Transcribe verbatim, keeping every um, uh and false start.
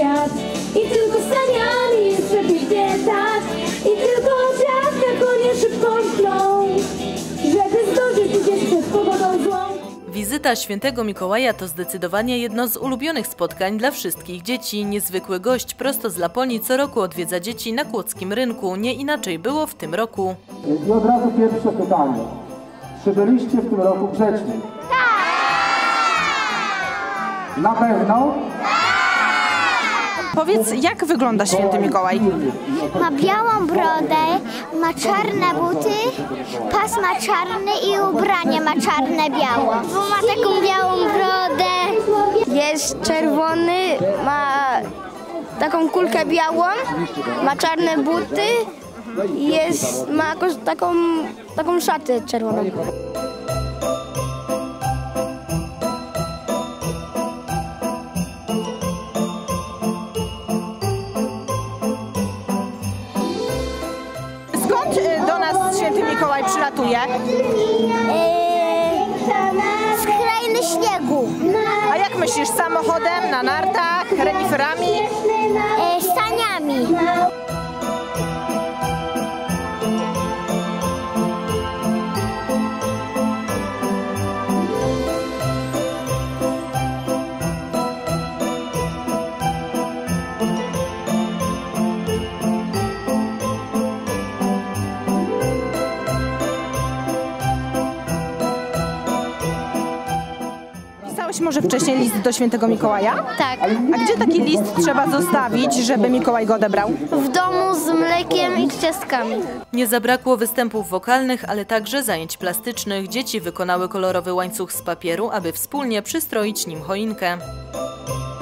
świat. I tylko saniami jest przepięknie tak. I tylko dziadka konie szybko mkną, żeby zdążyć gdzieś przed pogodą złą. Wizyta świętego Mikołaja to zdecydowanie jedno z ulubionych spotkań dla wszystkich dzieci. Niezwykły gość prosto z Laponii co roku odwiedza dzieci na Kłodzkim Rynku. Nie inaczej było w tym roku. I od razu pierwsze pytanie. Czy byliście w tym roku grzeczni? Tak! Na pewno? Powiedz, jak wygląda święty Mikołaj? Ma białą brodę, ma czarne buty, pas ma czarny i ubranie ma czarne biało. Bo ma taką białą brodę. Jest czerwony, ma taką kulkę białą, ma czarne buty i jest, ma jakąś taką, taką szatę czerwoną. Skąd do nas święty Mikołaj przylatuje? Z krainy śniegu. A jak myślisz, samochodem, na nartach, reniferami? Saniami. Pisałeś może wcześniej list do świętego Mikołaja? Tak, A gdzie taki list trzeba zostawić, żeby Mikołaj go odebrał? w domu z mlekiem i z ciastkami. Nie zabrakło występów wokalnych, ale także zajęć plastycznych. Dzieci wykonały kolorowy łańcuch z papieru, aby wspólnie przystroić nim choinkę.